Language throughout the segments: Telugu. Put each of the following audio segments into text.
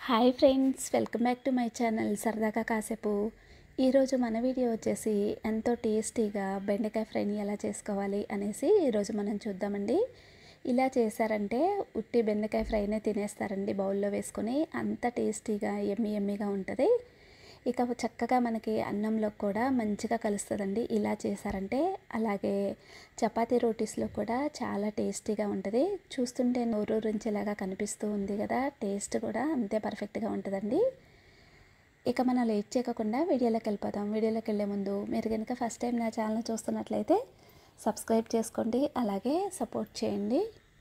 Hi friends, welcome back to my channel సరదాగా కాసేపు. ఈరోజు మన వీడియో వచ్చేసి ఎంతో టేస్టీగా బెండకాయ ఫ్రైని ఎలా చేసుకోవాలి అనేసి ఈరోజు మనం చూద్దామండి. ఇలా చేశారంటే ఉట్టి బెండకాయ ఫ్రైనే తినేస్తారండి బౌల్లో వేసుకొని. అంత టేస్టీగా ఎమ్మీగా ఉంటుంది. ఇక చక్కగా మనకి అన్నంలో కూడా మంచిగా కలుస్తుందండి ఇలా చేశారంటే. అలాగే చపాతీ రోటీస్లో కూడా చాలా టేస్టీగా ఉంటుంది. చూస్తుంటే నోరూరించేలాగా కనిపిస్తూ ఉంది కదా, టేస్ట్ కూడా అంతే పర్ఫెక్ట్గా ఉంటుందండి. ఇక మనం లేట్ చేయకుండా వీడియోలోకి వెళ్ళిపోతాం. వీడియోలోకి వెళ్ళే ముందు మీరు కనుక ఫస్ట్ టైం నా ఛానల్ చూస్తున్నట్లయితే సబ్స్క్రైబ్ చేసుకోండి, అలాగే సపోర్ట్ చేయండి.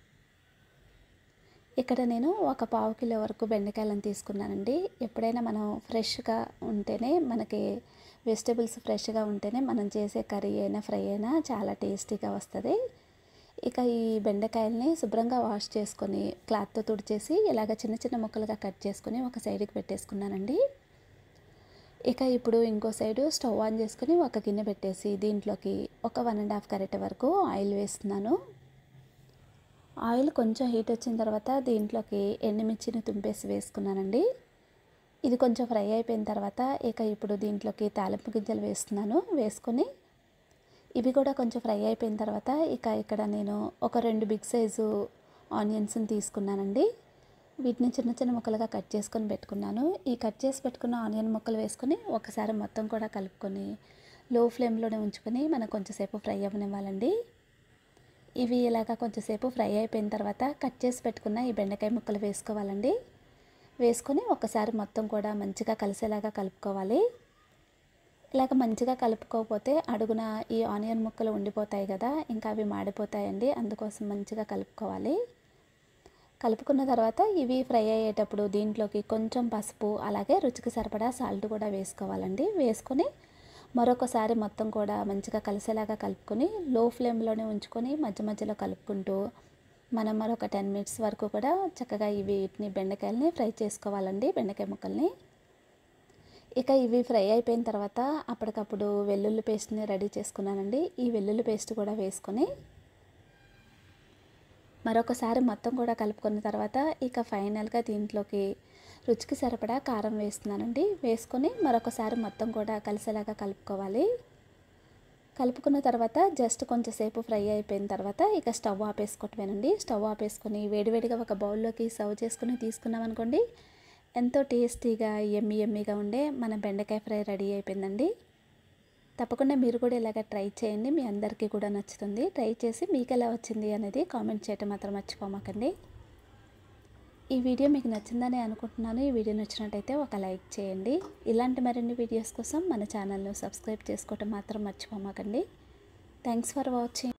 ఇక్కడ నేను ఒక పావు కిలో వరకు బెండకాయలను తీసుకున్నానండి. ఎప్పుడైనా మనం ఫ్రెష్గా ఉంటేనే, మనకి వెజిటేబుల్స్ ఫ్రెష్గా ఉంటేనే మనం చేసే కర్రీ అయినా ఫ్రై అయినా చాలా టేస్టీగా వస్తుంది. ఇక ఈ బెండకాయల్ని శుభ్రంగా వాష్ చేసుకొని క్లాత్తో తుడిచేసి ఇలాగ చిన్న చిన్న ముక్కలుగా కట్ చేసుకొని ఒక సైడ్కి పెట్టేసుకున్నానండి. ఇక ఇప్పుడు ఇంకో సైడు స్టవ్ ఆన్ చేసుకొని ఒక గిన్నె పెట్టేసి దీంట్లోకి ఒక 1.5 గరిటె వరకు ఆయిల్ వేస్తున్నాను. ఆయిల్ కొంచెం హీట్ వచ్చిన తర్వాత దీంట్లోకి ఎండుమిర్చిని తుంపేసి వేసుకున్నానండి. ఇది కొంచెం ఫ్రై అయిపోయిన తర్వాత ఇక ఇప్పుడు దీంట్లోకి తాలింపు గింజలు వేస్తున్నాను. వేసుకొని ఇవి కూడా కొంచెం ఫ్రై అయిపోయిన తర్వాత ఇక ఇక్కడ నేను ఒక 2 బిగ్ సైజు ఆనియన్స్ని తీసుకున్నానండి. వీటిని చిన్న చిన్న ముక్కలుగా కట్ చేసుకొని పెట్టుకున్నాను. ఈ కట్ చేసి పెట్టుకున్న ఆనియన్ ముక్కలు వేసుకొని ఒకసారి మొత్తం కూడా కలుపుకొని లో ఫ్లేమ్లోనే ఉంచుకొని మనం కొంచెంసేపు ఫ్రై అవ్వనివ్వాలండి. ఇవి ఇలాగా కొంచెంసేపు ఫ్రై అయిపోయిన తర్వాత కట్ చేసి పెట్టుకున్న ఈ బెండకాయ ముక్కలు వేసుకోవాలండి. వేసుకొని ఒకసారి మొత్తం కూడా మంచిగా కలిసేలాగా కలుపుకోవాలి. ఇలాగ మంచిగా కలుపుకోకపోతే అడుగున ఈ ఆనియన్ ముక్కలు ఉండిపోతాయి కదా, ఇంకా అవి మాడిపోతాయండి. అందుకోసం మంచిగా కలుపుకోవాలి. కలుపుకున్న తర్వాత ఇవి ఫ్రై అయ్యేటప్పుడు దీంట్లోకి కొంచెం పసుపు, అలాగే రుచికి సరిపడా సాల్ట్ కూడా వేసుకోవాలండి. వేసుకొని మరొకసారి మొత్తం కూడా మంచిగా కలిసేలాగా కలుపుకొని లో ఫ్లేమ్లోనే ఉంచుకొని మధ్య మధ్యలో కలుపుకుంటూ మనం మరొక 10 మినిట్స్ వరకు కూడా చక్కగా వీటిని బెండకాయలని ఫ్రై చేసుకోవాలండి, బెండకాయ ముక్కల్ని. ఇక ఇవి ఫ్రై అయిపోయిన తర్వాత అప్పటికప్పుడు వెల్లుల్లి పేస్ట్ని రెడీ చేసుకున్నానండి. ఈ వెల్లుల్లి పేస్ట్ కూడా వేసుకొని మరొకసారి మొత్తం కూడా కలుపుకున్న తర్వాత ఇక ఫైనల్గా దీంట్లోకి రుచికి సరిపడా కారం వేస్తున్నానండి. వేసుకొని మరొకసారి మొత్తం కూడా కలిసేలాగా కలుపుకోవాలి. కలుపుకున్న తర్వాత జస్ట్ కొంచెంసేపు ఫ్రై అయిపోయిన తర్వాత ఇక స్టవ్ ఆపేసుకోవటమేనండి. స్టవ్ ఆపేసుకొని వేడివేడిగా ఒక బౌల్లోకి సర్వ్ చేసుకుని తీసుకున్నామనుకోండి, ఎంతో టేస్టీగా ఎమ్మీగా ఉండే మన బెండకాయ ఫ్రై రెడీ అయిపోయిందండి. తప్పకుండా మీరు కూడా ఇలాగ ట్రై చేయండి, మీ అందరికీ కూడా నచ్చుతుంది. ట్రై చేసి మీకు ఎలా వచ్చింది అనేది కామెంట్ చేయటం మాత్రం మర్చిపోమాకండి. ఈ వీడియో మీకు నచ్చిందని అనుకుంటున్నాను. ఈ వీడియో నచ్చినట్టయితే ఒక లైక్ చేయండి. ఇలాంటి మరిన్ని వీడియోస్ కోసం మన ఛానల్ను సబ్స్క్రైబ్ చేసుకోవటం మాత్రం మర్చిపోమాకండి. Thanks for watching.